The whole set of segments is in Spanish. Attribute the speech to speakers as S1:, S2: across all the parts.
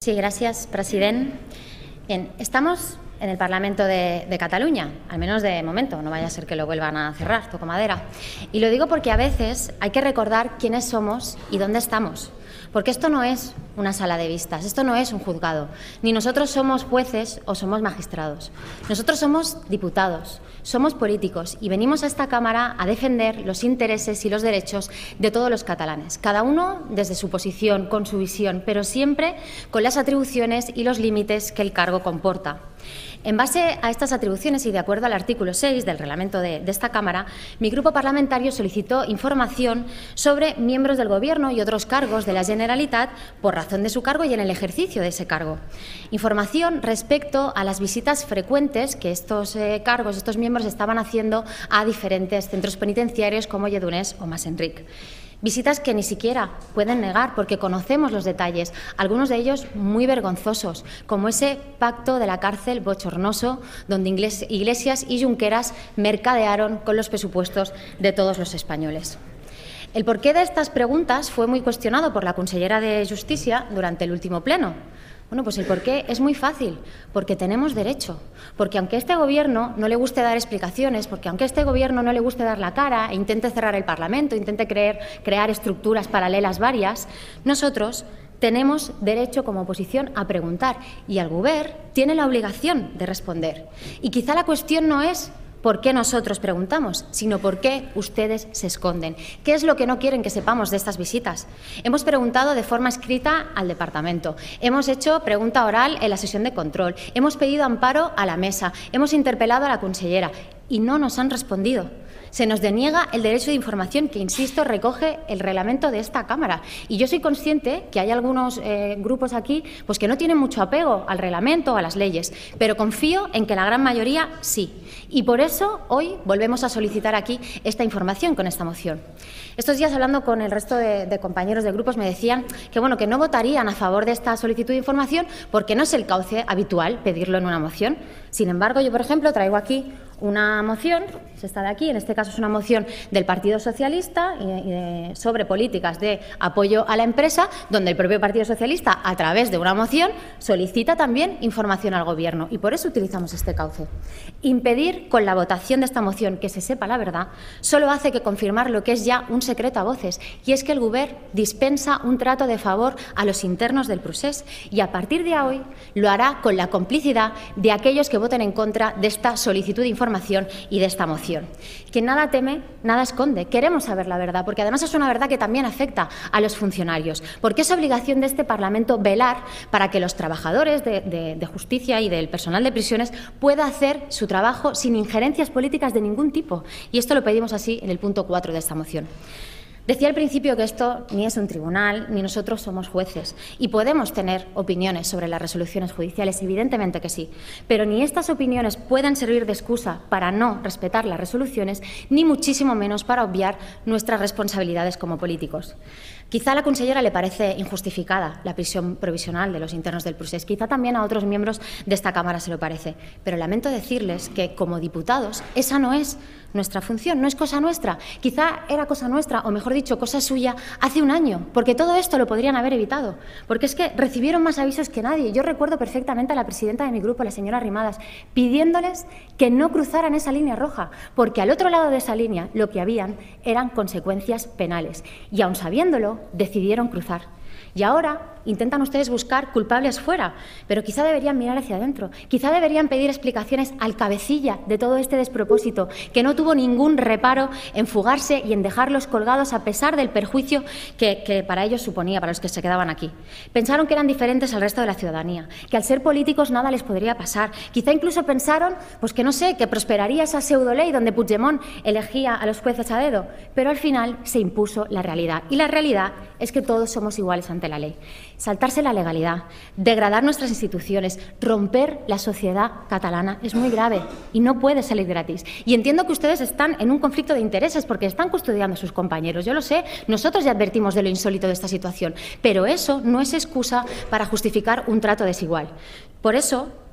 S1: Sí, gracias, president. Bien, estamos en el Parlamento de Cataluña, al menos de momento, no vaya a ser que lo vuelvan a cerrar, toco madera. Y lo digo porque a veces hay que recordar quiénes somos y dónde estamos. Porque esto no es una sala de vistas, esto no es un juzgado. Ni nosotros somos jueces o somos magistrados. Nosotros somos diputados, somos políticos y venimos a esta Cámara a defender los intereses y los derechos de todos los catalanes. Cada uno desde su posición, con su visión, pero siempre con las atribuciones y los límites que el cargo comporta. En base a estas atribuciones y de acuerdo al artículo 6 del reglamento de esta Cámara, mi grupo parlamentario solicitó información sobre miembros del Gobierno y otros cargos de la Generalitat por razón de su cargo y en el ejercicio de ese cargo. Información respecto a las visitas frecuentes que estos cargos, estos miembros estaban haciendo a diferentes centros penitenciarios como Lledoners o Mas-Enric. Visitas que ni siquiera pueden negar porque conocemos los detalles, algunos de ellos muy vergonzosos, como ese pacto de la cárcel bochornoso donde Iglesias y Junqueras mercadearon con los presupuestos de todos los españoles. El porqué de estas preguntas fue muy cuestionado por la consellera de Justícia durante el último pleno. Bueno, pues el porqué es muy fácil, porque tenemos derecho, porque aunque a este Gobierno no le guste dar explicaciones, porque aunque a este Gobierno no le guste dar la cara e intente cerrar el Parlamento, intente crear estructuras paralelas varias, nosotros tenemos derecho como oposición a preguntar y el Govern tiene la obligación de responder. Y quizá la cuestión no es por qué nosotros preguntamos, sino por qué ustedes se esconden. ¿Qué es lo que no quieren que sepamos de estas visitas? Hemos preguntado de forma escrita al Departamento, hemos hecho pregunta oral en la sesión de control, hemos pedido amparo a la mesa, hemos interpelado a la consellera y no nos han respondido. Se nos deniega el derecho de información que, insisto, recoge el reglamento de esta Cámara. Y yo soy consciente que hay algunos grupos aquí pues que no tienen mucho apego al reglamento o a las leyes, pero confío en que la gran mayoría sí. Y por eso hoy volvemos a solicitar aquí esta información con esta moción. Estos días, hablando con el resto de compañeros de grupos, me decían que, bueno, que no votarían a favor de esta solicitud de información porque no es el cauce habitual pedirlo en una moción. Sin embargo, yo, por ejemplo, traigo aquí una moción, es esta de aquí, en este caso es una moción del Partido Socialista sobre políticas de apoyo a la empresa, donde el propio Partido Socialista, a través de una moción, solicita también información al Gobierno y por eso utilizamos este cauce. Impedir con la votación de esta moción que se sepa la verdad solo hace que confirmar lo que es ya un secreto a voces, y es que el Govern dispensa un trato de favor a los internos del procés y a partir de hoy lo hará con la complicidad de aquellos que voten en contra de esta solicitud de información y de esta moción. Quien nada teme, nada esconde. Queremos saber la verdad, porque además es una verdad que también afecta a los funcionarios, porque es obligación de este Parlamento velar para que los trabajadores de justicia y del personal de prisiones pueda hacer su trabajo sin injerencias políticas de ningún tipo. Y esto lo pedimos así en el punto 4 de esta moción. Decía al principio que esto ni es un tribunal, ni nosotros somos jueces y podemos tener opiniones sobre las resoluciones judiciales, evidentemente que sí, pero ni estas opiniones pueden servir de excusa para no respetar las resoluciones, ni muchísimo menos para obviar nuestras responsabilidades como políticos. Quizá a la consellera le parece injustificada la prisión provisional de los internos del procés, quizá también a otros miembros de esta Cámara se lo parece, pero lamento decirles que como diputados esa no es nuestra función, no es cosa nuestra. Quizá era cosa nuestra, o mejor dicho, cosa suya, hace un año, porque todo esto lo podrían haber evitado, porque es que recibieron más avisos que nadie. Yo recuerdo perfectamente a la presidenta de mi grupo, la señora Arrimadas, pidiéndoles que no cruzaran esa línea roja, porque al otro lado de esa línea lo que habían eran consecuencias penales, y aun sabiéndolo, decidieron cruzar. Y ahora intentan ustedes buscar culpables fuera, pero quizá deberían mirar hacia adentro, quizá deberían pedir explicaciones al cabecilla de todo este despropósito, que no tuvo ningún reparo en fugarse y en dejarlos colgados a pesar del perjuicio que para ellos suponía, para los que se quedaban aquí. Pensaron que eran diferentes al resto de la ciudadanía, que al ser políticos nada les podría pasar. Quizá incluso pensaron, pues que no sé, que prosperaría esa pseudoley donde Puigdemont elegía a los jueces a dedo, pero al final se impuso la realidad. Y la realidad es que todos somos iguales ante la ley. Saltarse la legalidad, degradar nuestras instituciones, romper la sociedad catalana es muy grave y no puede salir gratis. Y entiendo que ustedes están en un conflicto de intereses porque están custodiando a sus compañeros. Yo lo sé, nosotros ya advertimos de lo insólito de esta situación, pero eso no es excusa para justificar un trato desigual. Por eso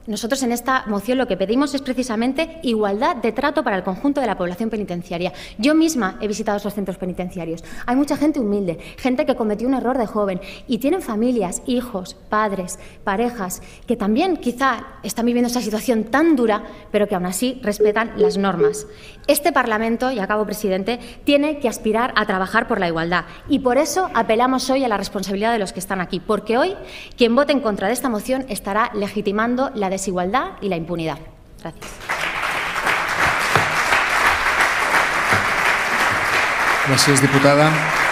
S1: nosotros en esta moción lo que pedimos es precisamente igualdad de trato para el conjunto de la población penitenciaria. Yo misma he visitado esos centros penitenciarios. Hay mucha gente humilde, gente que cometió un error de joven y tienen familias, hijos, padres, parejas, que también quizá están viviendo esa situación tan dura, pero que aún así respetan las normas. Este Parlamento, y acabo, presidente, tiene que aspirar a trabajar por la igualdad y por eso apelamos hoy a la responsabilidad de los que están aquí, porque hoy quien vote en contra de esta moción estará legitimando la desigualdad y la impunidad. Gracias.
S2: Gràcies, diputada.